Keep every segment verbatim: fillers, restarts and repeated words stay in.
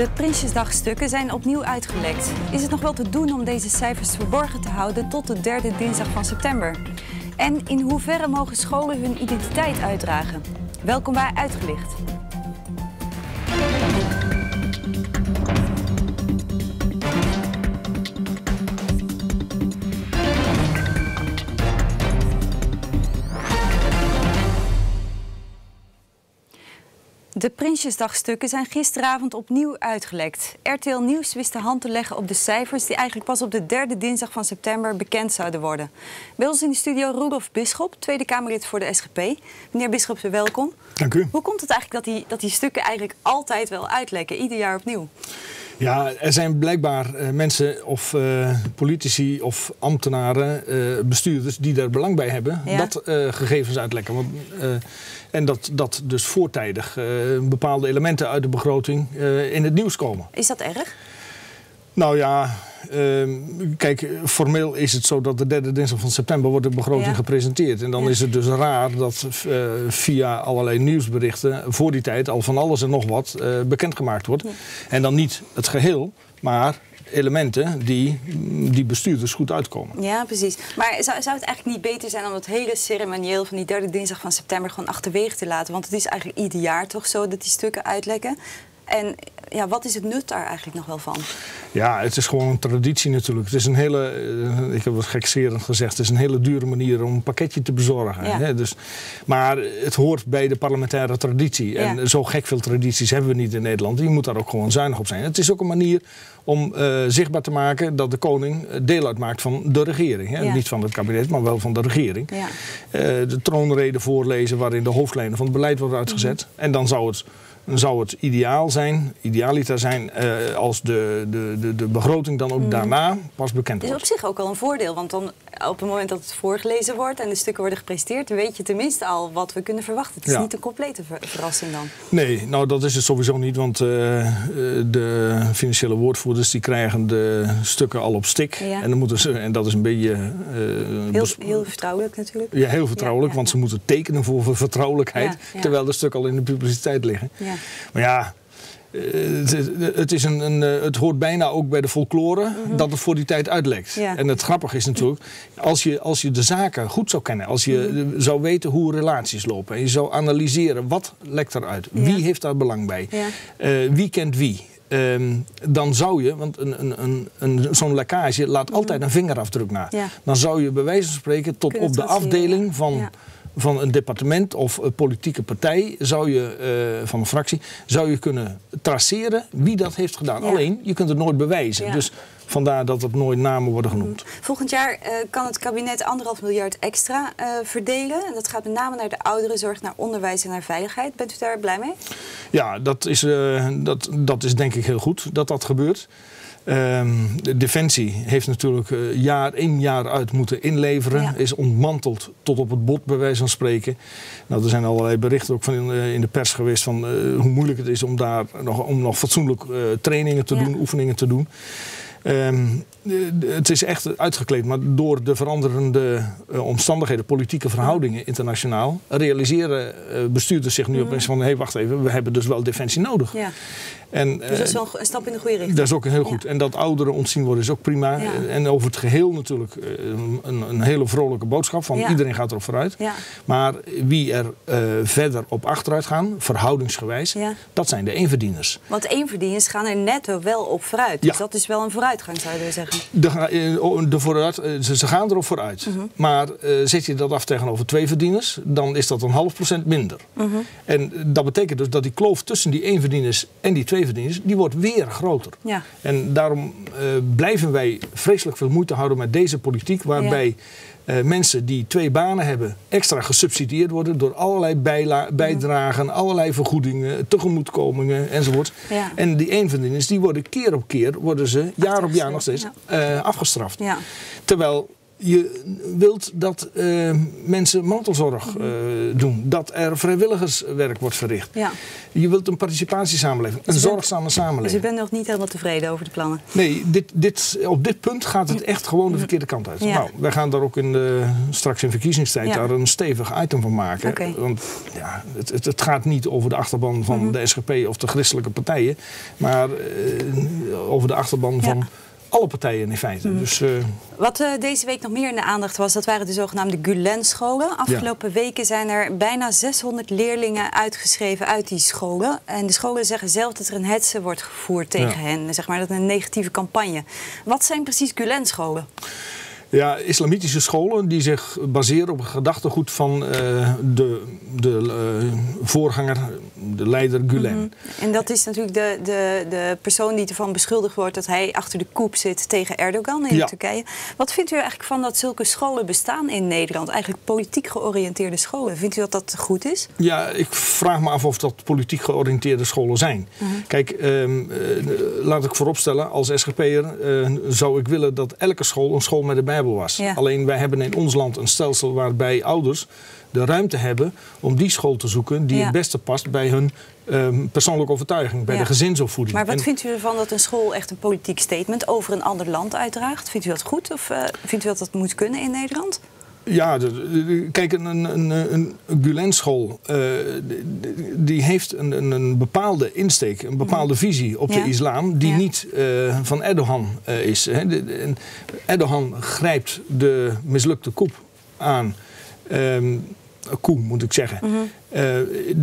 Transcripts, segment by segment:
De Prinsjesdagstukken zijn opnieuw uitgelekt. Is het nog wel te doen om deze cijfers verborgen te houden tot de derde dinsdag van september? En in hoeverre mogen scholen hun identiteit uitdragen? Welkom bij Uitgelicht. De Prinsjesdagstukken zijn gisteravond opnieuw uitgelekt. R T L Nieuws wist de hand te leggen op de cijfers die eigenlijk pas op de derde dinsdag van september bekend zouden worden. Bij ons in de studio Roelof Bisschop, Tweede Kamerlid voor de S G P. Meneer Bisschop, welkom. Dank u. Hoe komt het eigenlijk dat die, dat die stukken eigenlijk altijd wel uitlekken, ieder jaar opnieuw? Ja, er zijn blijkbaar uh, mensen of uh, politici of ambtenaren, uh, bestuurders die daar belang bij hebben ja. dat uh, gegevens uitlekken. Want, uh, en dat, dat dus voortijdig uh, bepaalde elementen uit de begroting uh, in het nieuws komen. Is dat erg? Nou ja, uh, kijk, formeel is het zo dat de derde dinsdag van september wordt de begroting ja. gepresenteerd. En dan ja. is het dus raar dat uh, via allerlei nieuwsberichten voor die tijd al van alles en nog wat uh, bekendgemaakt wordt. Ja. En dan niet het geheel, maar elementen die, die bestuurders goed uitkomen. Ja, precies. Maar zou, zou het eigenlijk niet beter zijn om het hele ceremonieel van die derde dinsdag van september gewoon achterwege te laten? Want het is eigenlijk ieder jaar toch zo dat die stukken uitlekken. En ja, wat is het nut daar eigenlijk nog wel van? Ja, het is gewoon een traditie natuurlijk. Het is een hele, uh, ik heb wat gekscherend gezegd, het is een hele dure manier om een pakketje te bezorgen. Ja. Hè? Dus, maar het hoort bij de parlementaire traditie. En ja. zo gek veel tradities hebben we niet in Nederland. Je moet daar ook gewoon zuinig op zijn. Het is ook een manier om uh, zichtbaar te maken dat de koning deel uitmaakt van de regering. Hè? Ja. Niet van het kabinet, maar wel van de regering. Ja. Uh, de troonrede voorlezen waarin de hoofdlijnen van het beleid worden uitgezet. Mm-hmm. En dan zou het... Dan zou het ideaal zijn, idealiter zijn, uh, als de, de, de, de begroting dan ook mm. daarna pas bekend wordt. Het is op zich ook wel een voordeel, want dan op het moment dat het voorgelezen wordt en de stukken worden gepresenteerd, weet je tenminste al wat we kunnen verwachten. Het is ja. niet een complete ver verrassing dan. Nee, nou dat is het sowieso niet, want uh, de financiële woordvoerders die krijgen de stukken al op stik. Ja. En, dan moeten ze, en dat is een beetje... Uh, heel, heel vertrouwelijk natuurlijk. Ja, heel vertrouwelijk, ja, ja, want ja. ze moeten tekenen voor vertrouwelijkheid, ja, ja. terwijl de stukken al in de publiciteit liggen. Ja. Maar ja, het, het, is een, een, het hoort bijna ook bij de folklore mm-hmm. dat het voor die tijd uitlekt. Ja. En het grappige is natuurlijk, als je, als je de zaken goed zou kennen, als je mm-hmm. zou weten hoe relaties lopen en je zou analyseren wat lekt eruit, ja. wie heeft daar belang bij, ja. uh, wie kent wie. Um, dan zou je, want een, een, een, een, zo'n lekkage laat mm-hmm. altijd een vingerafdruk na. Ja. Dan zou je bij wijze van spreken tot Kunnen op de afdeling van... Ja. van een departement of een politieke partij, zou je, uh, van een fractie, zou je kunnen traceren wie dat heeft gedaan. Ja. Alleen, je kunt het nooit bewijzen. Ja. Dus vandaar dat er nooit namen worden genoemd. Volgend jaar uh, kan het kabinet anderhalf miljard extra uh, verdelen. En dat gaat met name naar de ouderenzorg, naar onderwijs en naar veiligheid. Bent u daar blij mee? Ja, dat is, uh, dat, dat is denk ik heel goed dat dat gebeurt. Um, de Defensie heeft natuurlijk uh, jaar in jaar uit moeten inleveren. Ja. Is ontmanteld tot op het bot bij wijze van spreken. Nou, er zijn allerlei berichten ook van in, uh, in de pers geweest van uh, hoe moeilijk het is om daar nog, om nog fatsoenlijk uh, trainingen te ja. doen, oefeningen te doen. Um, het is echt uitgekleed, maar door de veranderende uh, omstandigheden, politieke verhoudingen internationaal, realiseren uh, bestuurders zich nu mm. opeens van, hé, hey, wacht even, we hebben dus wel defensie nodig. Ja. En, dus dat is wel een stap in de goede richting. Dat is ook heel goed. Ja. En dat ouderen ontzien worden is ook prima. Ja. En over het geheel natuurlijk een, een hele vrolijke boodschap van ja. iedereen gaat erop vooruit. Ja. Maar wie er uh, verder op achteruit gaan, verhoudingsgewijs, ja. dat zijn de eenverdieners. Want eenverdieners gaan er netto wel op vooruit. Dus ja. dat is wel een vooruitgang, zou je willen zeggen. De, de vooruit, ze, ze gaan erop vooruit. Uh-huh. Maar uh, zet je dat af tegenover twee verdieners, dan is dat een half procent minder. Uh-huh. En dat betekent dus dat die kloof tussen die eenverdieners en die twee verdieners, die wordt weer groter. Ja. En daarom uh, blijven wij vreselijk veel moeite houden met deze politiek, waarbij ja. uh, mensen die twee banen hebben extra gesubsidieerd worden door allerlei bijla- bijdragen, ja. allerlei vergoedingen, tegemoetkomingen enzovoort. Ja. En die eenverdieners, die worden keer op keer, worden ze jaar op jaar nog steeds ja. uh, afgestraft. Ja. Terwijl Je wilt dat uh, mensen mantelzorg uh, doen. Dat er vrijwilligerswerk wordt verricht. Ja. Je wilt een participatiesamenleving. Dus een bent, zorgzame samenleving. Dus u bent nog niet helemaal tevreden over de plannen? Nee, dit, dit, op dit punt gaat het echt gewoon de verkeerde kant uit. Ja. Nou, wij gaan daar ook in de, straks in verkiezingstijd ja. daar een stevig item van maken. Okay. Want ja, het, het, het gaat niet over de achterban van mm-hmm. de S G P of de christelijke partijen. Maar uh, over de achterban ja. van... alle partijen in feite. Mm. Dus, uh... Wat uh, deze week nog meer in de aandacht was, dat waren de zogenaamde Gulen-scholen. Afgelopen ja. weken zijn er bijna zeshonderd leerlingen uitgeschreven uit die scholen. En de scholen zeggen zelf dat er een hetze wordt gevoerd tegen ja. hen. Zeg maar, dat een negatieve campagne. Wat zijn precies Gulen-scholen? Ja, islamitische scholen die zich baseren op het gedachtegoed van uh, de, de uh, voorganger, de leider Gulen. Mm-hmm. En dat is natuurlijk de, de, de persoon die ervan beschuldigd wordt dat hij achter de coup zit tegen Erdogan in ja. Turkije. Wat vindt u eigenlijk van dat zulke scholen bestaan in Nederland? Eigenlijk politiek georiënteerde scholen. Vindt u dat dat goed is? Ja, ik vraag me af of dat politiek georiënteerde scholen zijn. Mm-hmm. Kijk, um, uh, laat ik vooropstellen, als S G P'er uh, zou ik willen dat elke school een school met de Bijbel was. Ja. Alleen wij hebben in ons land een stelsel waarbij ouders de ruimte hebben om die school te zoeken die ja. het beste past bij hun um, persoonlijke overtuiging, bij ja. de gezinsopvoeding. Maar wat en, vindt u ervan dat een school echt een politiek statement over een ander land uitdraagt? Vindt u dat goed of uh, vindt u dat dat moet kunnen in Nederland? Ja, de, de, kijk, een, een, een, een Gulen-school uh, die heeft een, een, een bepaalde insteek, een bepaalde visie op ja. de islam die ja. niet uh, van Erdogan uh, is. Hè. De, de, Erdogan grijpt de mislukte coup aan, um, coup moet ik zeggen, mm-hmm. uh,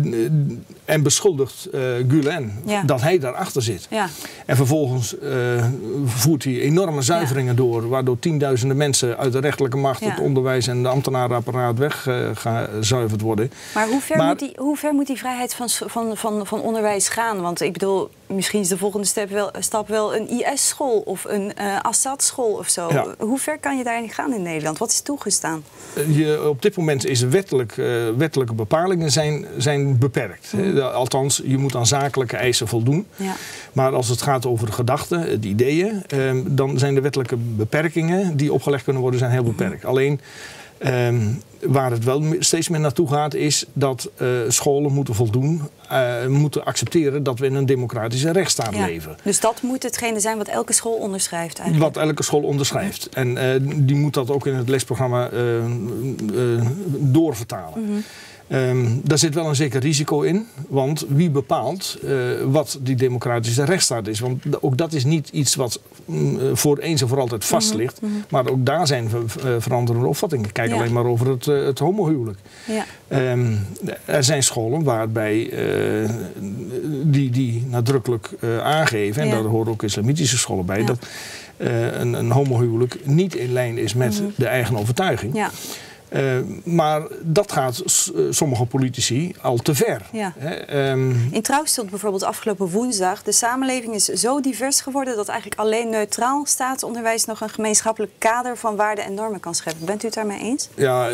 en beschuldigt uh, Gulen ja. dat hij daarachter zit. Ja. En vervolgens uh, voert hij enorme zuiveringen ja. door, waardoor tienduizenden mensen uit de rechterlijke macht, ja. het onderwijs en de ambtenarenapparaat weggezuiverd uh, worden. Maar hoe ver, maar moet, die, hoe ver moet die vrijheid van, van, van, van onderwijs gaan? Want ik bedoel, misschien is de volgende stap wel, stap wel een I S-school of een uh, Assad-school of zo. Ja. Hoe ver kan je daarin gaan in Nederland? Wat is toegestaan? Je, op dit moment is wettelijk, uh, wettelijke bepalingen zijn, zijn beperkt. Mm. Althans, je moet aan zakelijke eisen voldoen. Ja. Maar als het gaat over gedachten, de ideeën, um, dan zijn de wettelijke beperkingen die opgelegd kunnen worden, zijn heel beperkt. Mm. Alleen um, waar het wel steeds meer naartoe gaat, is dat uh, scholen moeten voldoen, uh, moeten accepteren dat we in een democratische rechtsstaat ja. leven. Dus dat moet hetgene zijn wat elke school onderschrijft eigenlijk? Wat elke school onderschrijft. Ja. En uh, die moet dat ook in het lesprogramma uh, uh, doorvertalen. Mm-hmm. Um, daar zit wel een zeker risico in, want wie bepaalt uh, wat die democratische rechtsstaat is? Want ook dat is niet iets wat uh, voor eens en voor altijd vast ligt, mm-hmm. maar ook daar zijn uh, veranderende opvattingen. Kijk ja. alleen maar over het, uh, het homohuwelijk. Ja. Um, er zijn scholen waarbij uh, die, die nadrukkelijk uh, aangeven, en ja. daar horen ook islamitische scholen bij, ja. dat uh, een, een homohuwelijk niet in lijn is met mm-hmm. de eigen overtuiging. Ja. Uh, maar dat gaat uh, sommige politici al te ver. Ja. He, um... In Trouw stond bijvoorbeeld afgelopen woensdag: de samenleving is zo divers geworden dat eigenlijk alleen neutraal staatsonderwijs nog een gemeenschappelijk kader van waarden en normen kan scheppen. Bent u het daarmee eens? Ja,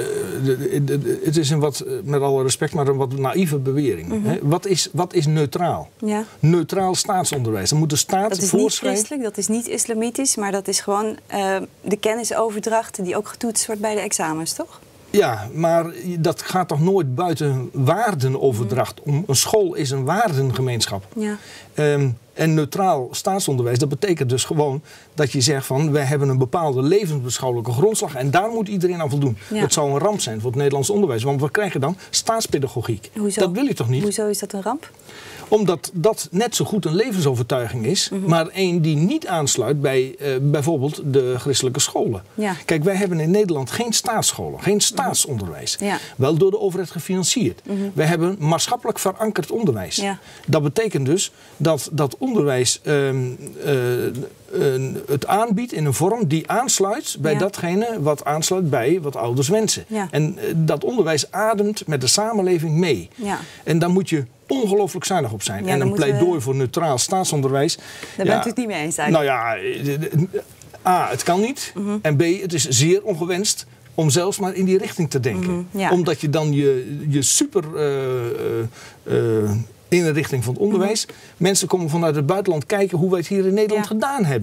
het is een wat, met alle respect, maar een wat naïeve bewering. Mm-hmm. He, wat, is, wat is neutraal? Ja. Neutraal staatsonderwijs. Dan moet de staat dat is voorschrijven. Niet christelijk, dat is niet islamitisch, maar dat is gewoon uh, de kennisoverdracht die ook getoetst wordt bij de examens, toch? Ja, maar dat gaat toch nooit buiten waardenoverdracht om. Een school is een waardengemeenschap. Ja. Um, en neutraal staatsonderwijs, dat betekent dus gewoon dat je zegt van, wij hebben een bepaalde levensbeschouwelijke grondslag en daar moet iedereen aan voldoen. Ja. Dat zou een ramp zijn voor het Nederlands onderwijs, want we krijgen dan staatspedagogiek. Hoezo? Dat wil je toch niet? Hoezo is dat een ramp? Omdat dat net zo goed een levensovertuiging is, mm-hmm. maar één die niet aansluit bij uh, bijvoorbeeld de christelijke scholen. Ja. Kijk, wij hebben in Nederland geen staatsscholen, geen staatsonderwijs. Ja. Wel door de overheid gefinancierd. Mm-hmm. Wij hebben maatschappelijk verankerd onderwijs. Ja. Dat betekent dus dat dat onderwijs uh, uh, uh, het aanbiedt in een vorm die aansluit bij ja. datgene wat aansluit bij wat ouders wensen. Ja. En uh, dat onderwijs ademt met de samenleving mee. Ja. En dan moet je ongelooflijk zuinig op zijn. Ja, en een pleidooi we... voor neutraal staatsonderwijs. Daar ja, bent u het niet mee eens eigenlijk? Nou ja, A, het kan niet. Mm-hmm. En B, het is zeer ongewenst om zelfs maar in die richting te denken. Mm-hmm, ja. Omdat je dan je, je super uh, uh, in de richting van het onderwijs. Mm-hmm. Mensen komen vanuit het buitenland kijken hoe wij het hier in Nederland ja. gedaan hebben. Ja.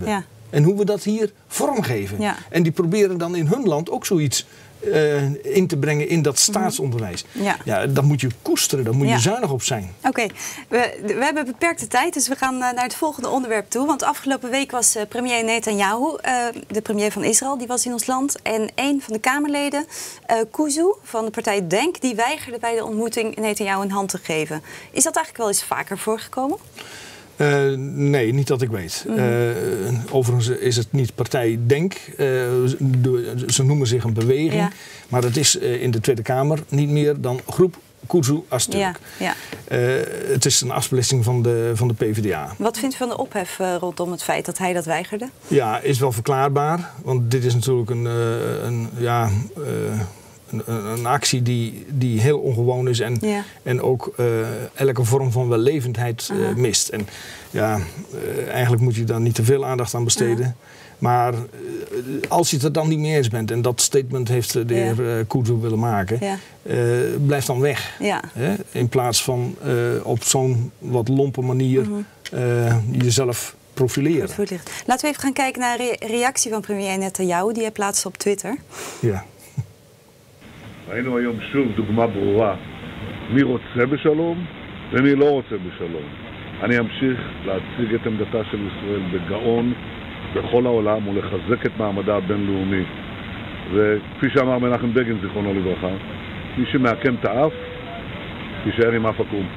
En hoe we dat hier vormgeven. Ja. En die proberen dan in hun land ook zoiets uh, in te brengen in dat staatsonderwijs. Ja. Ja, dat moet je koesteren, daar moet je ja. zuinig op zijn. Oké, okay. we, we hebben beperkte tijd, dus we gaan uh, naar het volgende onderwerp toe. Want afgelopen week was uh, premier Netanyahu, uh, de premier van Israël, die was in ons land. En een van de Kamerleden, uh, Kuzu van de partij Denk, die weigerde bij de ontmoeting Netanyahu een hand te geven. Is dat eigenlijk wel eens vaker voorgekomen? Uh, nee, niet dat ik weet. Mm-hmm. uh, overigens is het niet partij Denk. Uh, de, ze noemen zich een beweging. Ja. Maar het is uh, in de Tweede Kamer niet meer dan groep Kuzu Öztürk. Ja, ja. uh, het is een afsplitsing van de, van de P v d A. Wat vindt u van de ophef uh, rondom het feit dat hij dat weigerde? Ja, is wel verklaarbaar. Want dit is natuurlijk een... Uh, een ja, uh, Een, een actie die, die heel ongewoon is en, ja. en ook uh, elke vorm van wellevendheid uh, mist. En ja, uh, eigenlijk moet je daar niet te veel aandacht aan besteden. Uh-huh. Maar uh, als je het er dan niet mee eens bent, en dat statement heeft de heer uh, Kuzu willen maken, ja. uh, blijf dan weg. Ja. Hè? In plaats van uh, op zo'n wat lompe manier uh-huh. uh, jezelf profileren. Laten we even gaan kijken naar de reactie van premier Netanyahu die hij plaatste op Twitter. Ja. ראינו היום שוב דוגמה ברורה מי רוצה בשלום ומי לא רוצה בשלום. אני אמשיך להציג את עמדתה של ישראל בגאון בכל העולם ולחזק את מעמדה הבינלאומי. וכפי שאמר מנחם בגין זיכרונו לברכה, מי שמעקם את האף יישאר עם אף עקום.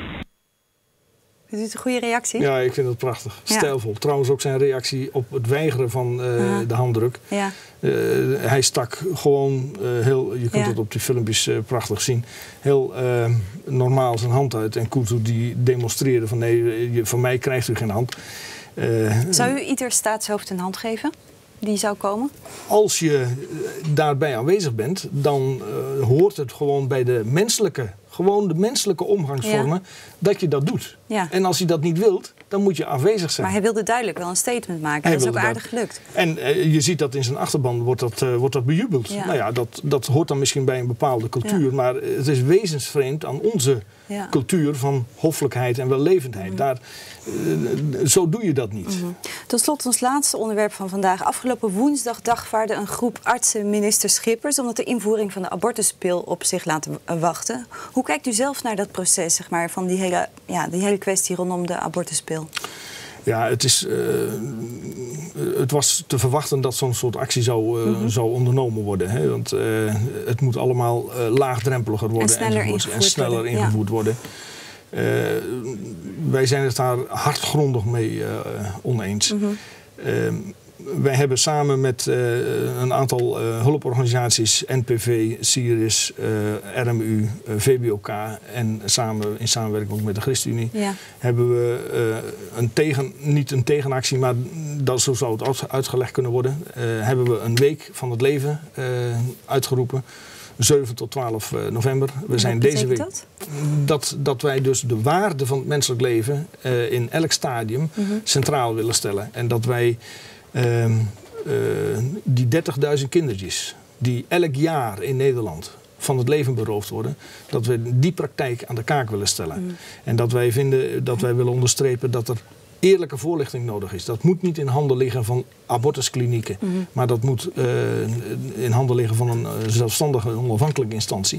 Is dit een goede reactie? Ja, ik vind het prachtig. Ja. Stijlvol. Trouwens ook zijn reactie op het weigeren van uh, uh-huh. de handdruk. Ja. Uh, hij stak gewoon uh, heel, je kunt ja. het op die filmpjes uh, prachtig zien, heel uh, normaal zijn hand uit. En Kuzu die demonstreerde van nee, je, van mij krijgt u geen hand. Uh, zou u ieder staatshoofd een hand geven? Die zou komen? Als je daarbij aanwezig bent, dan uh, hoort het gewoon bij de menselijke, gewoon de menselijke omgangsvormen, ja. dat je dat doet. Ja. En als je dat niet wilt, dan moet je afwezig zijn. Maar hij wilde duidelijk wel een statement maken. Hij dat is ook aardig dat. gelukt. En uh, je ziet dat in zijn achterban wordt dat, uh, wordt dat bejubeld. Ja. Nou ja, dat, dat hoort dan misschien bij een bepaalde cultuur. Ja. Maar het is wezensvreemd aan onze ja. cultuur van hoffelijkheid en wellevendheid. Mm-hmm. Daar, uh, zo doe je dat niet. Mm-hmm. Tot slot ons laatste onderwerp van vandaag. Afgelopen woensdag dagvaarde een groep artsen minister Schippers omdat de invoering van de abortuspil op zich laat wachten. Hoe kijkt u zelf naar dat proces, zeg maar, van die hele, ja, die hele kwestie rondom de abortuspil? Ja, het, is, uh, het was te verwachten dat zo'n soort actie zou, uh, mm-hmm. zou ondernomen worden. Hè? Want uh, het moet allemaal uh, laagdrempeliger worden en sneller ingevoerd, en sneller worden. ingevoerd ja. worden. Uh, wij zijn het daar hardgrondig mee uh, oneens. Mm-hmm. Uh, wij hebben samen met uh, een aantal uh, hulporganisaties, N P V, Syrisch, uh, R M U, uh, V B O K en samen, in samenwerking ook met de ChristenUnie, ja. hebben we uh, een tegen, niet een tegenactie, maar dat, zo zou het uitgelegd kunnen worden, uh, hebben we een week van het leven uh, uitgeroepen. zeven tot twaalf november. We zijn deze week dat? Dat, dat wij dus de waarde van het menselijk leven uh, in elk stadium mm-hmm. centraal willen stellen. En dat wij uh, uh, die dertigduizend kindertjes die elk jaar in Nederland van het leven beroofd worden, dat we die praktijk aan de kaak willen stellen. Mm. En dat wij vinden, dat wij willen onderstrepen dat er eerlijke voorlichting nodig is. Dat moet niet in handen liggen van abortusklinieken, mm-hmm. maar dat moet uh, in handen liggen van een uh, zelfstandige en onafhankelijke instantie.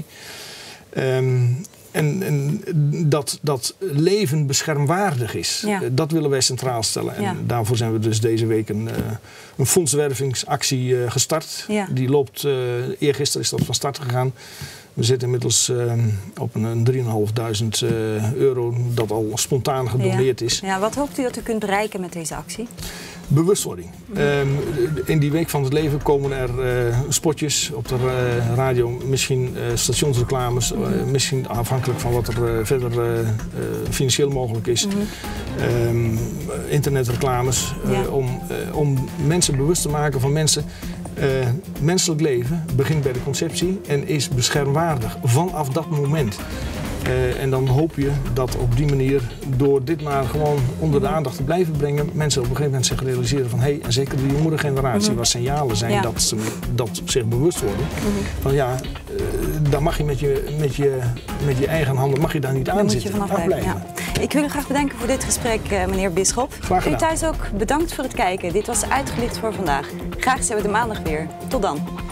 Um, en en dat, dat leven beschermwaardig is, ja. uh, dat willen wij centraal stellen. En ja. daarvoor zijn we dus deze week een, uh, een fondswervingsactie uh, gestart. Ja. Die loopt, uh, eergisteren is dat van start gegaan. We zitten inmiddels uh, op een drieduizend vijfhonderd uh, euro dat al spontaan gedoneerd ja. is. Ja, wat hoopt u dat u kunt bereiken met deze actie? Bewustwording. Um, in die week van het leven komen er uh, spotjes op de uh, radio, misschien uh, stationsreclames, uh, misschien afhankelijk van wat er uh, verder uh, uh, financieel mogelijk is. Mm-hmm. um, internetreclames, uh, ja. om, uh, om mensen bewust te maken van mensen. Uh, menselijk leven begint bij de conceptie en is beschermwaardig vanaf dat moment. Uh, en dan hoop je dat op die manier, door dit maar gewoon onder de aandacht te blijven brengen, mensen op een gegeven moment zich realiseren van hé, hey, en zeker de jongere generatie, mm-hmm. waar signalen zijn ja. dat ze dat zich bewust worden. Mm-hmm. Van ja, uh, daar mag je met je, met, je met je eigen handen mag je daar niet aan zitten. Afblijven. Ja. Ik wil u graag bedanken voor dit gesprek, meneer Bisschop. Graag gedaan. U thuis ook bedankt voor het kijken. Dit was Uitgelicht voor vandaag. Graag zien we de maandag weer. Tot dan.